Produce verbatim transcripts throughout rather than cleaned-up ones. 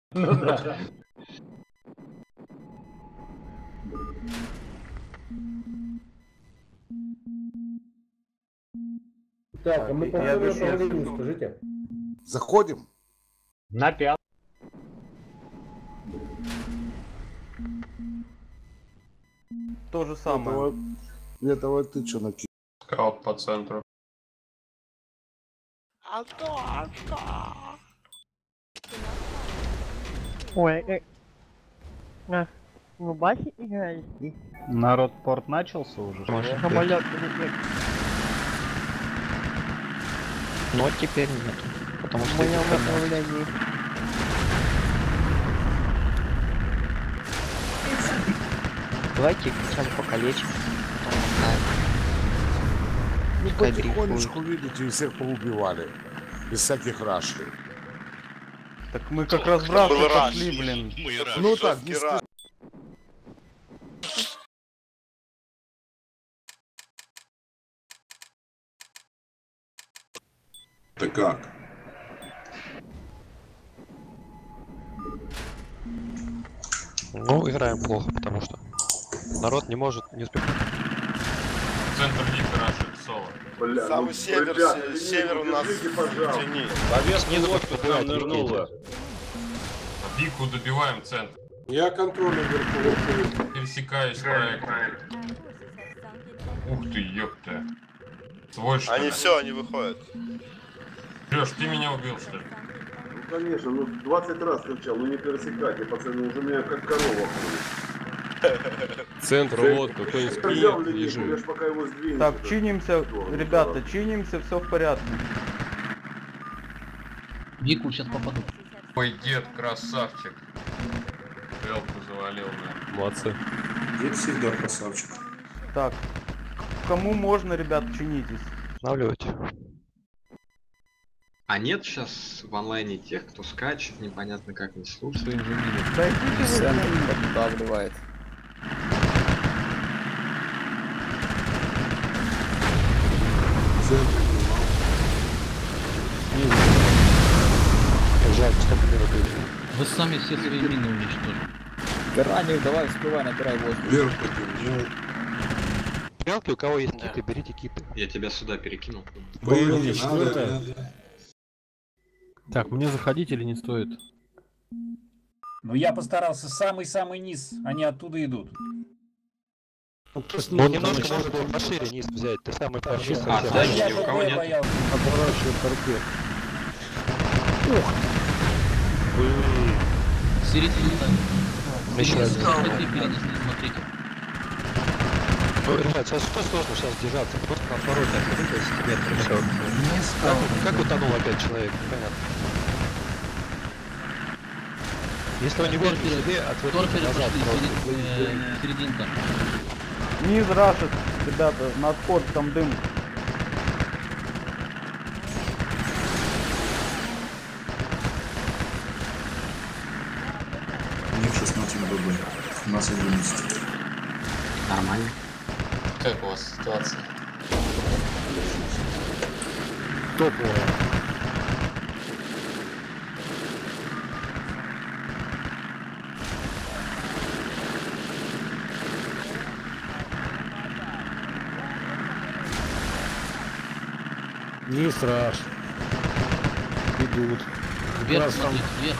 Ну да. Так, а мы по какому направлению, скажите? Заходим? На пятый. То же самое. Это вот ты что накинул? Скаут по центру. Ой, э... а, вы басе играли? Народ порт начался уже. Самолет летит. Но теперь нет. Потому что... В моем направлении. Давайте хотя бы покалечим. Потом оставим. Ну Пускай потихонечку, дрейфует. видите, и всех поубивали. Без всяких рашлей. Так мы как раз в раз пошли, блин. Ну так, не скажи. Ты как? Ну, играем плохо, потому что народ не может, не успевать. Центр не рашит соло. Бля, Самый ну, север, ребята, се- не север у нас держите, в пожалуйста. тени. Поверху лодка там нырнула. Вику добиваем центр. Я контролю вверху. Пересекаюсь проект. Ух ты, ёпта. Свой что ли? Они все, они выходят. Лёш, ты меня убил, что ли? Ну конечно, ну двадцать раз кричал, ну не пересекайте, пацаны, уже меня как корова ходит. Центр, вот, кто-нибудь Взял спит, линейку, я лежит. ж пока его сдвинул. Так, чинимся, ребята, чинимся, все в порядке. Вику сейчас попаду. Ой, дед, красавчик. Белку завалил, да. Молодцы. Дед всегда красавчик. Так, кому можно, ребят, чинитесь. Останавливайте. А нет сейчас в онлайне тех, кто скачет, непонятно как, не слушает. Да идите вы. Поддавливает. Жаль, что мы не убили. Вы сами все свои мины уничтожили. Граник, давай, успевай, набирай воздух. Вверх поднимай. Стрелки, у кого есть киты, берите киты. Я тебя сюда перекинул. Поехали, четвертая. Так, мне заходить или не стоит? Ну я постарался, самый-самый низ, они оттуда идут. Ну, немножко можно было пошире низ взять, ты самый пошире. А, Да да, я ни у кого ББ нет. боялся. Оборачивай торпед. Середину там. Сейчас. Смотри, перенесли, смотрите. Ну, ребят, сейчас что сложно сейчас держаться? Просто на второй так десять метров, все. Как, как утонул опять человек? Понятно. Если он не будет себе, отводите назад. Серединка. Низ рашит, ребята, на отход, там дым. У них шестнадцать ББ. У нас одиннадцать. Нормально. Как у вас ситуация? Топовая. Не страшно. Идут. Вверх, Раз там смотрите, вверх.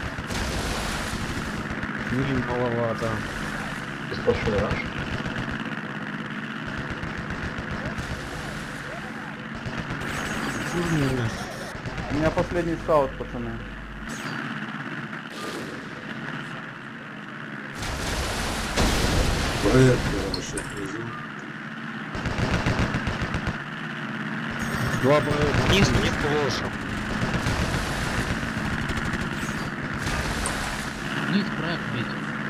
миль маловато. Беспошел раш. У меня последний скаут, пацаны. Проект вообще призыв. Два проекта. Низ не плохо. Низ проект бить.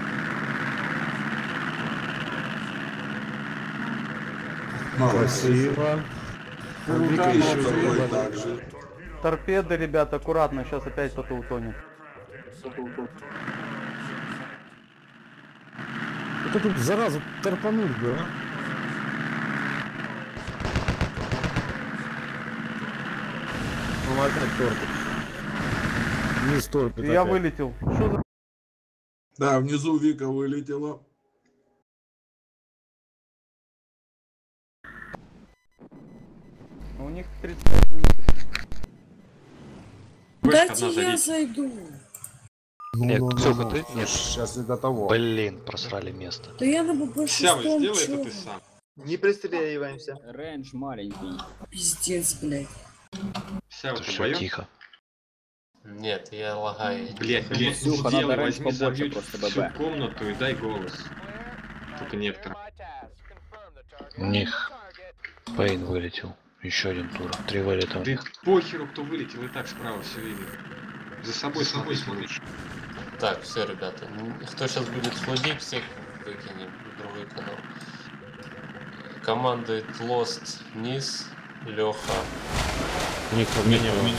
Красиво. Ну, Вика там еще вот такой не так же. Торпеды, ребят, аккуратно, сейчас опять кто-то утонет. Это тут заразу торпануть бы, а? Ну опять тортик. Не стоит. И я вылетел. Что за... Да, внизу Вика вылетела. У них тридцать пять минут. Дайте я зайду. Нет, Ксюха, ты? Нет. Сейчас и до того. Блин, просрали место. Да я на больше Сявы, сделай это ты сам. Не пристреливаемся. Рейндж маленький. Пиздец, блядь. Сявы, Это ты все боёшься? тихо. Нет, я лагаю. Блядь, блядь, Ксюха, сделай, надо раньше возьми, побольше забьют просто, всю ББ. комнату и дай голос. Только некоторым. У них Пейн вылетел. Еще один тур. Три вылета. Да похеру, кто вылетел, и так справа все видно. За собой, За собой смотри. Так, все, ребята. Кто сейчас будет флудить, всех выкинем в другой канал. Командует Lost, Низ, Леха. Ник, меня, меня.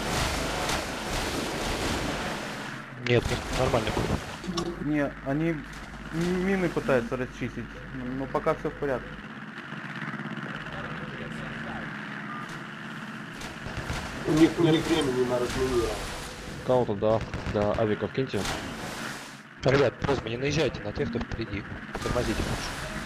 Нет, нормально было. Не, они мины пытаются расчистить. Но пока все в порядке. У них нет времени на разминирование. Кого-то, да, да, авиков киньте. Ребят, просьба, не наезжайте на тех, кто впереди. Тормозите лучше.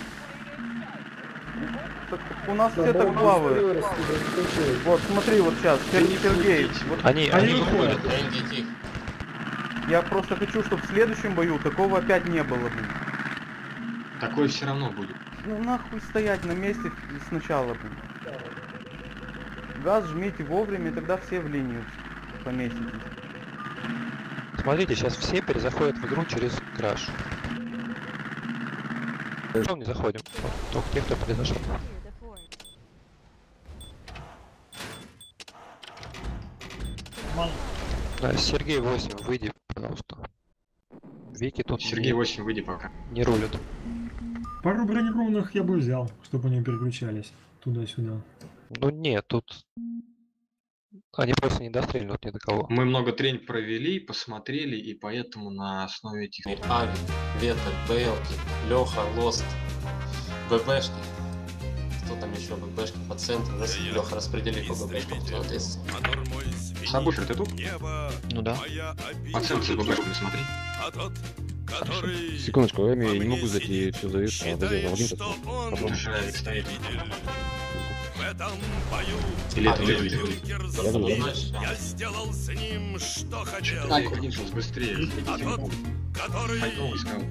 Так, у нас все так плавают. Вот, смотри, вот сейчас, Сергей, Сергей. Вот, Они, они выходят. Энди, тихо. я просто хочу, чтобы в следующем бою такого опять не было. Блин. Такое все равно будет. Ну нахуй стоять на месте сначала. Блин. Газ жмите вовремя, и тогда все в линию поместитесь. Смотрите, сейчас все перезаходят в игру через краш. Что не заходим? Вот, только те, кто произошел. Да, Сергей восемь, выйди, пожалуйста. Вики тут Сергей восемь, выйди пока. не рулят. Пару бронированных я бы взял, чтобы они переключались туда-сюда. Ну нет, тут они просто не достреливают ни до кого. Мы много трень провели, посмотрели, и поэтому на основе этих... Ави, Ветер, Бейлки, Леха, Лост, ББшки. Кто там еще ББшки по центру? Рас... Леха, распредели по ББшкам, кто ответственный. Сабуфер, ты тут? Ну да. По центру ББшками смотри. Хорошо. Секундочку, я не могу зайти все завис, а Владимир, Владимир, потом. Шарик стоит. А, Или это или- или- или- Я думаю, Значит, да. Так, один сейчас быстрее. Хайповый скаут.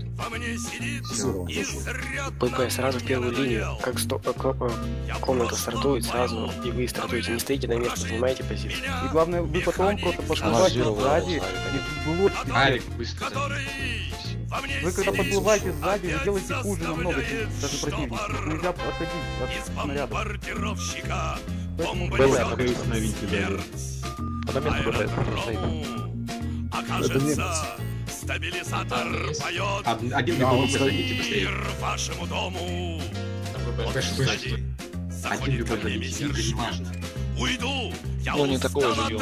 ПП сразу в первую линию. Как сто... э, ко- э, комната стартует сразу, и вы стартуете. Не стоите на месте, занимаете позицию. И главное, вы потом просто подплываете сзади и блочите. Арик, быстро. Вы когда подплываете сзади, вы делаете хуже намного, чем даже противник. Нельзя отходить от снарядов. Поэтому ББ, остановите, да. По моменту ББ стоит. Это нет. Стабилизатор поет. Один ББ зайдите быстрее. Вашему дому. ББшка. Слышите? Один ББ зайдите, не важно. Уйду, я ну, не такое же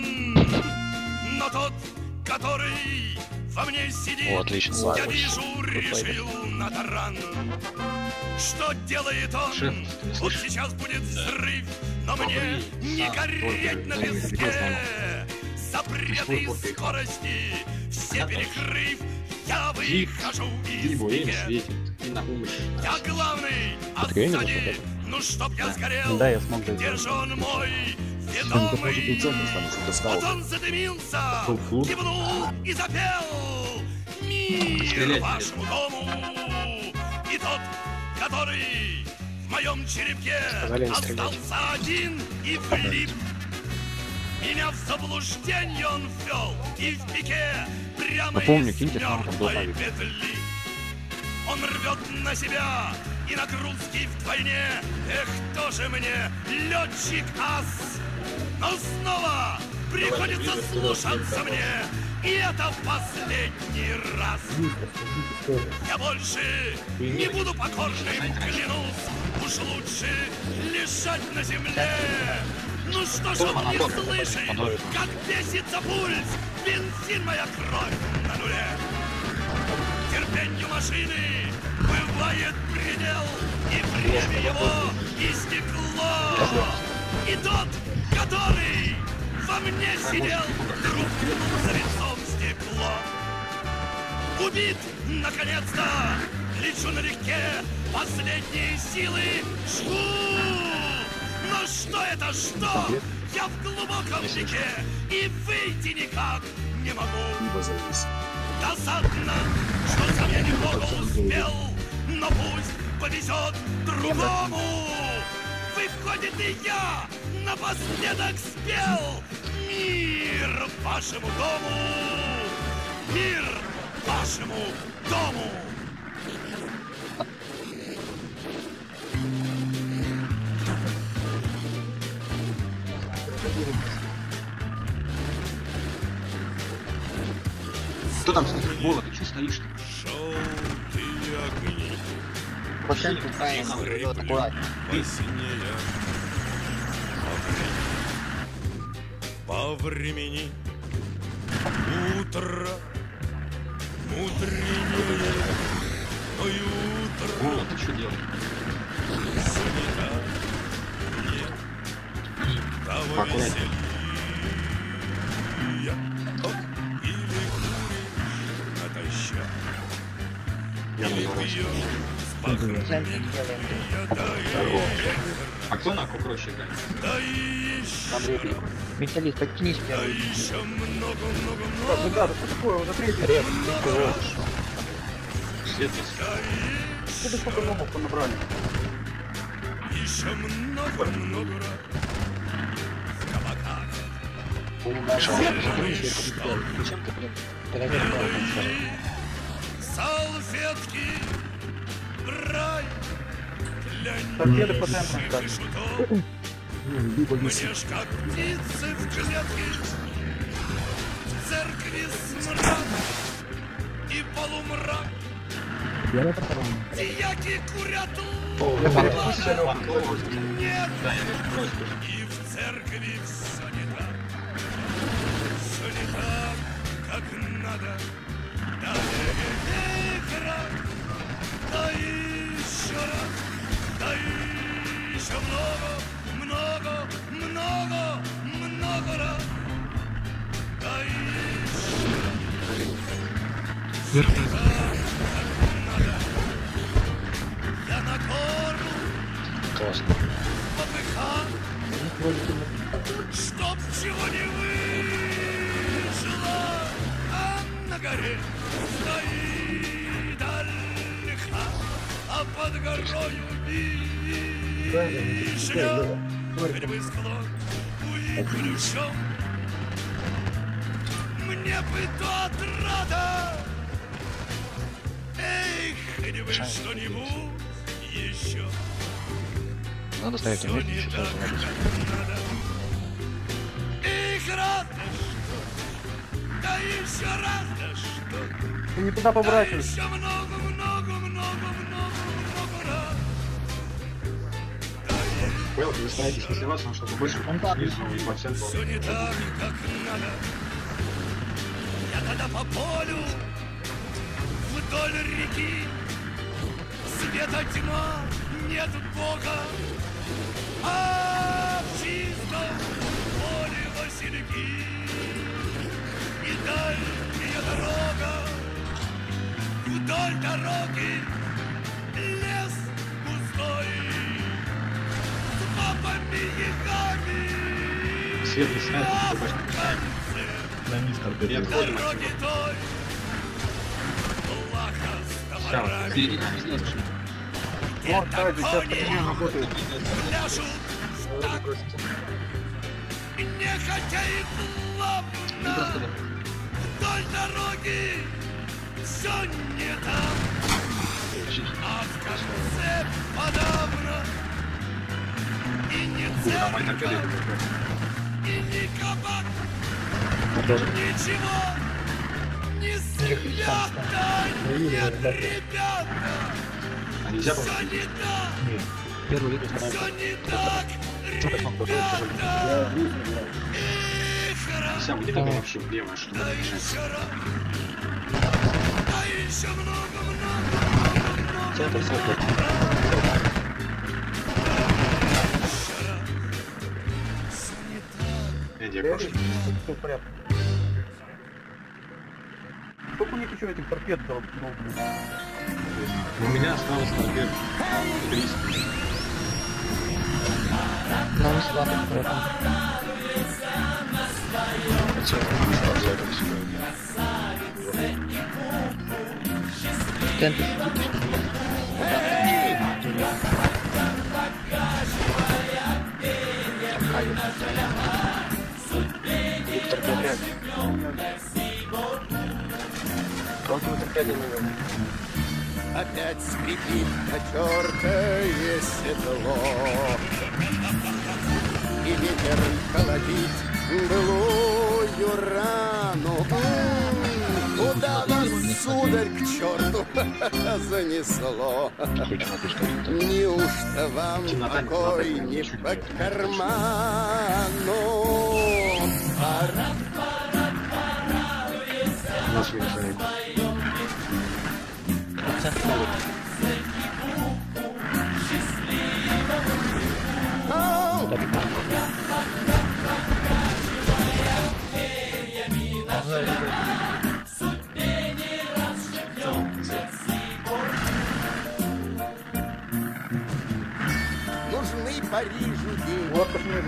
но тот, который во мне сидит, О, отлично. я вижу, решил на таран. Что делает он? Шеф, вот сейчас будет взрыв, но мне не гореть на песке. Запреты скорости, все перекрыв, я выхожу из пике. Я главный, а сзади, ну чтоб я сгорел, Да, я смог где же он мой ведомый? Вот он задымился, кивнул и запел. Мир вашему дому. И тот, который в моем черепке остался один и влип. Меня в заблуждение он ввел и в пике прямо Напомню, из киньте там, там был мертвой авик. петли. Он рвет на себя и нагрузки вдвойне. Эх, тоже мне летчик ас. Но снова приходится слушаться мне. И это в последний раз. Я больше не буду покорным, клянусь. Уж лучше лежать на земле. Ну что ж он не слышит, как бесится пульс. Бензин, моя кровь на нуле. Терпенью машины бывает предел. И время его истекло. И тот, который во мне сидел, вдруг за лицом стекло. Убит, наконец-то, лечу налегке, последние силы жгу. Но что это, что? Я в глубоком реке и выйти никак не могу. Досадно, что за меня немного успел, но пусть повезет другому. Выходит, и я напоследок спел. Мир вашему дому! Мир вашему дому! Кто там стоит? Бола, ты что стоишь? Желтые огни. Пациенту правильно идет аккуратно. Посинея по времени утро мудренее, но и утро. Бола, ты что делаешь? Занята нет того веселья. Или куришь натощак, или пьешь с похмелья. А кто на кукроще играет? Да еще, Металлист, подкинись да первый. еще Так, много-много-много. ребята, что такое? Вот смотрите. Что вы сколько номов понабрали? Еще много-много раз. В кабаках. Зачем ты, блин, проверил? Салфетки, рай для Торпеды по центрам, нищих так. и шутов. Мне ж как птицы в клетке, в церкви смрад и полумрак. Дьяки курят лапы, нет, и в церкви все не так, все не так, как надо. Да играть, да еще раз, да еще много, много, много, много раз, да еще раз. Я на горло попыхал, чтоб чего не вышло, а на горе стоит ольха, а под горою вишня, хоть бы склон уйключен, мне бы то отрада. Эй, хоть бы что-нибудь еще. Надо ставить Всё вместе не сейчас. так, как надо. Эх, раз да что, да еще раз да что, Ты не туда да поворачиваешься. еще много, много, много, много, много раз. Да Понял, вы стараетесь не сливаться, чтобы больше снизу и по центру. все не так, как надо. Я тогда по полю вдоль реки, света тьма, нет Бога, а в чистом поле васильки и дальняя дорога. Вдоль дороги лес густой с бабами ягами. Свет не снять, А в чтобы конце на низ торпеды. дороги той плаха с товарами. Середина не слышно. Вот, кстати, сейчас пример работает. Пляшут так, нехотя и плавно. Вдоль дороги все не так, а в конце подавно. И не церковь, и не кабак, ничего не свято. Нет, ребята, А нельзя было? все не так. Первый лид Все не так, ребята! Эх, раз, Вся, где такая вообще левая, что да ли? еще раз, да еще много, много, много, Центр, центр. еще раз. Все не так, Эдди, Все в порядке. Сколько у них еще этих торпед дал? У меня осталось торпед триста. Но он слабый, поэтому. Центр сидит, Виктор Петряк. Как вы торпеды на нем? Опять скрипит потертое седло, и ветер холодит былую рану. Куда вас, сударь, к черту занесло? Неужто вам покой не по карману? Пора. Нужны Парижу деньги,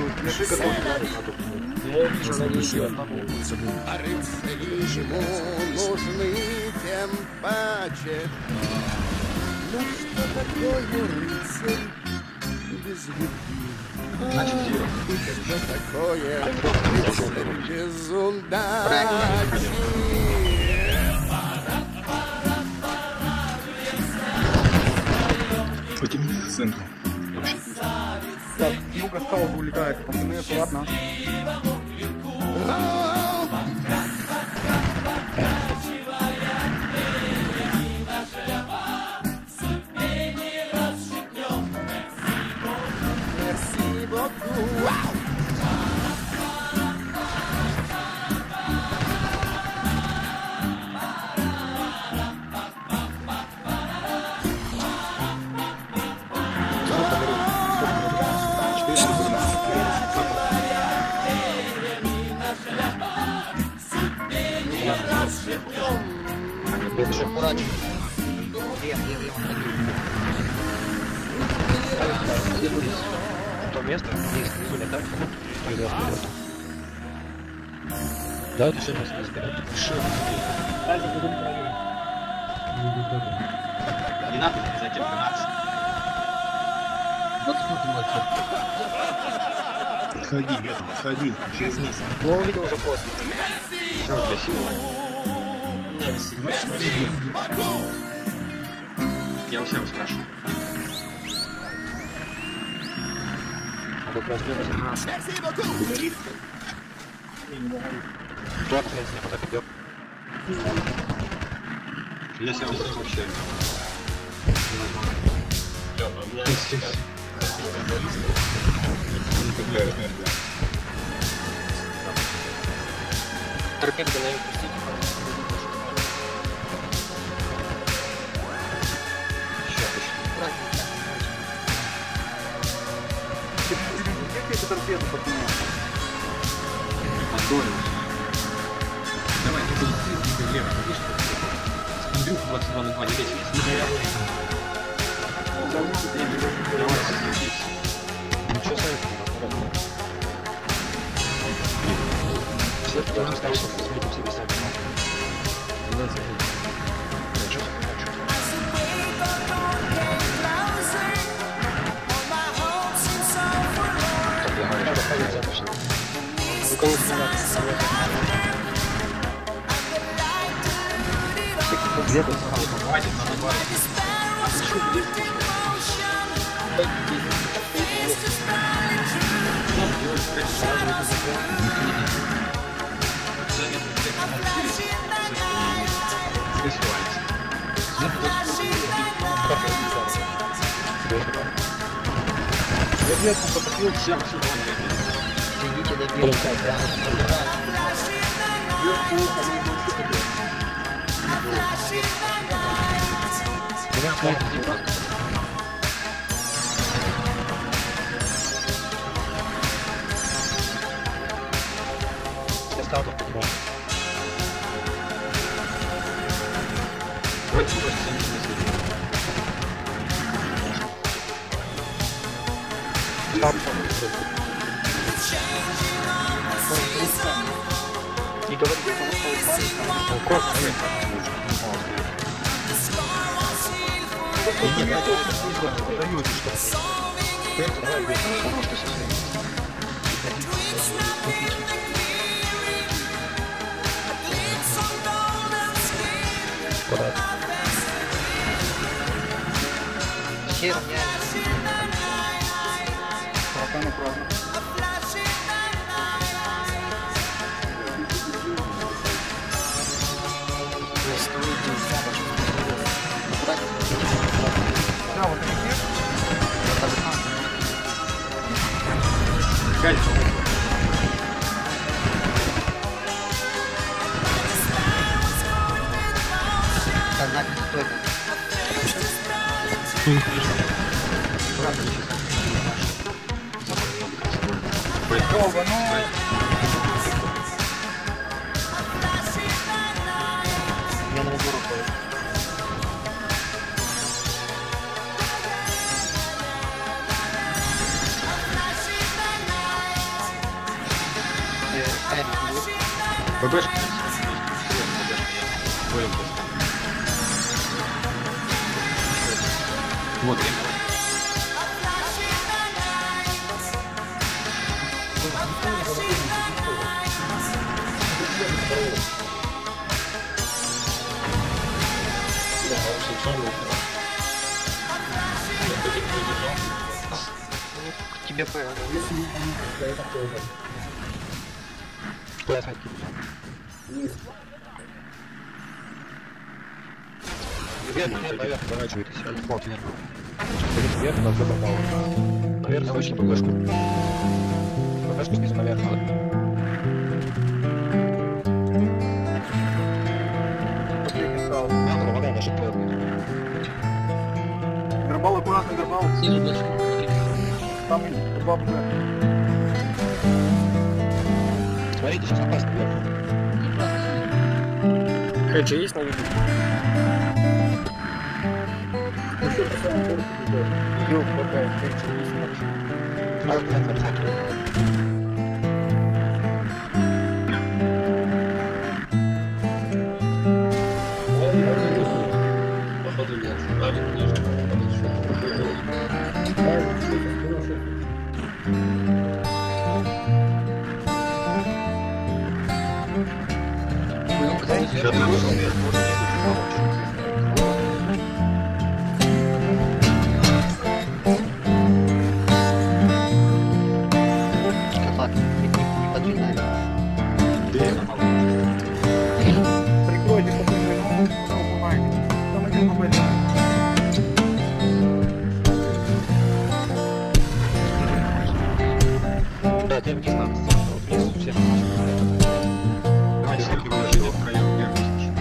а рыцари ему нужны тем паче. Ну что такое рыцарь без любви? Что такое рыцарь без удачи? Хотим в центре. Так, юга скаут улетает, пацаны, аккуратно. То место, где их были, так? Да, это все место сгорят. Не надо за тринадцать. Вот смотрим вообще. Отходи, Бетон, отходи, через месяц. Ну, увидел уже пост. Все красиво. Я у себя спрашиваю. Надо разбираться. Плак с ним так идет. Я себя вообще. Торпедки на них пустить. Где эти торпеды, пацаны? Давай, ты будешь левый, видишь? Андрюха двадцать два на два, не лезь. Ничего сами. Все, кто остался, смотрим себе сами. Где ты? Хватит на два. Я где-то потопил всем. идите до берега, прямо скаутов по-любому. Давайте просто сами И говорит, что он просто И нет, это даете что-то. Давай, бей, просто со своим. Куда? Херня. пока направо. Да, вот такие. Кальций. Однако стой. Готово, ну... Я на разбору ходит. ББшка. Вот, К тебе понял. Вверх, нет, наверх, поворачивайтесь. Вот, вверх. Вверх, нас забрало. Наверх, вышли ББшку. ББшку снизу наверх надо. Надо, вода наша плотная. Горбал аккуратно, горбал. Снизу дальше. Там горбал уже. Смотрите, сейчас опасно вверх. Хэджи есть на видео? Ёп, какая хэджи есть вообще. Надо, надо, надо. Походу нет. Правильно, нужно. Кафак, не подвигай. Прикройте, чтобы не убывайте. Там один ББ. Да, тебе вниз надо. Вот вниз всем. Давайте все приложили втроем верности.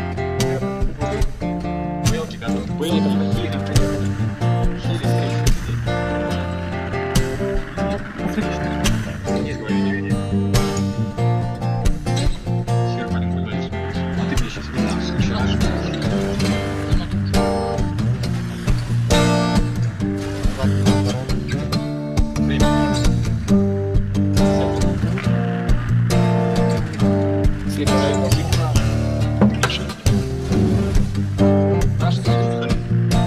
Белки готовы. Были там такие, Наш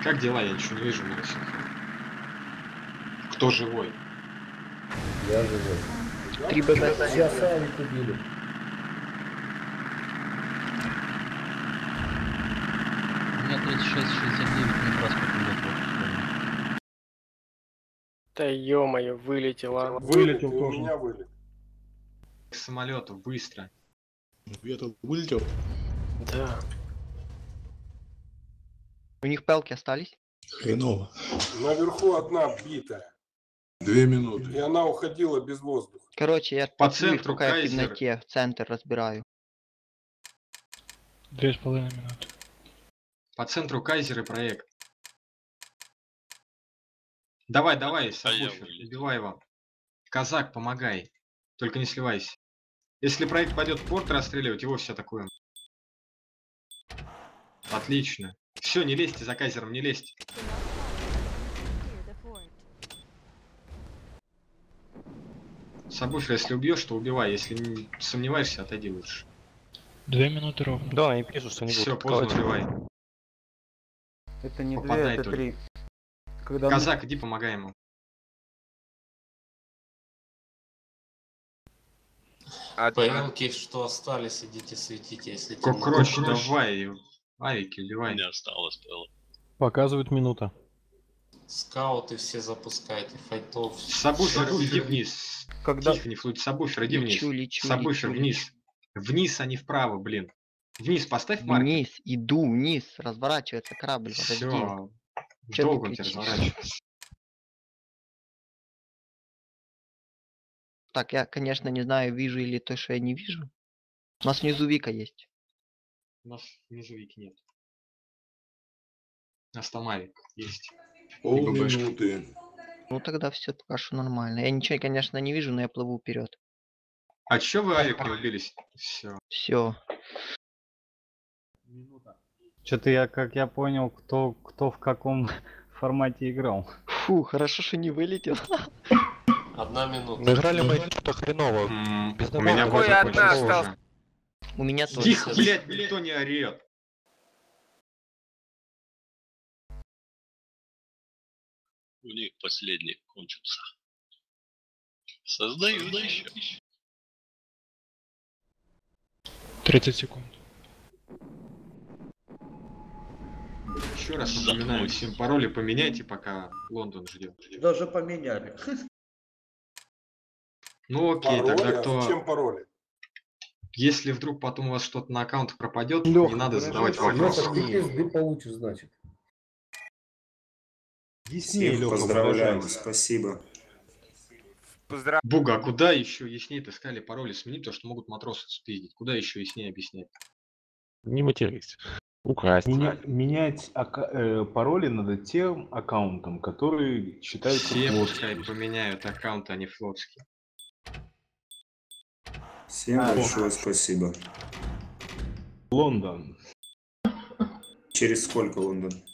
Как дела? Я ничего не вижу на всех. Кто живой? Я живой. Три ББ. Сейчас авик убили. У меня тридцать шесть шестьдесят девять не раз попадет. Да ё-моё, вылетела. Вылетел тоже. У меня вылет. К самолету, быстро. Я-то вылетел. Да. У них палки остались? Хреново. Наверху одна битая. Две минуты. И она уходила без воздуха. Короче, я По тусуюсь, центру пока я в Кайзер. темноте, центр разбираю. Две с половиной минуты. По центру Кайзер и проект. Давай, давай, Сабуфер, убивай его. Казак, помогай. Только не сливайся. Если проект пойдет в порт расстреливать, его все атакуем. Отлично. Все, не лезьте за Кайзером, не лезьте. Сабуфер, если убьешь, то убивай. Если не сомневаешься, отойди лучше. Две минуты ровно. Да, они пишут, что не Все, будут поздно атаковать. убивай. Это не Попадай две, это только. три. Когда Казак, иди помогай ему. ПЛки, что остались, идите светите, если темно. Кокроч, давай. Авики, убивай. Не осталось ПЛ. Показывает минута. Скауты все запускайте, файтов. Сабуфер, иди вниз. Когда- Тихо, не флуть. Сабуфер, иди вниз. Лечу, лечу, Сабуфер, лечу, вниз. Вниз, а не вправо, блин. Вниз поставь маркер. Вниз, иду вниз, разворачивается корабль, подожди. Все. Чё Долго ты он тебя кричишь? разворачивается. Так, я, конечно, не знаю, вижу или то, что я не вижу. У нас внизу Вика есть. У нас внизу вики нет. Астамавик есть. Полминуты. Ну тогда все пока что нормально. Я ничего, конечно, не вижу, но я плыву вперед. А чё вы авик не убились? Все. Все. Что-то я, как я понял, кто, кто в каком формате играл. Фу, хорошо, что не вылетел. Одна минута. Наиграли мы что-то хреново. Без У меня добавок. вот одна осталась. У меня тоже. Тихо, блядь, никто не орет. У них последний кончится. Создаю еще. тридцать секунд. Еще раз напоминаю, всем пароли поменяйте, пока Лондон ждет. Даже поменяли. Ну окей, Пароли? тогда А кто... зачем пароли? Если вдруг потом у вас что-то на аккаунт пропадет, Лёха, не надо задавать Лёха, вопросы. ты пизды получишь, значит. Яснее, Лёха, Поздравляю, спасибо. Буга, а куда еще яснее искали пароли сменить, то что могут матросы спиздить? Куда еще яснее объяснять? Не матерись. Украсть. Меня- менять ака- э, пароли надо тем аккаунтам, которые считаются Все флотскими. пускай поменяют аккаунты, а не флотские. Всем большое спасибо. Лондон. Через сколько Лондон?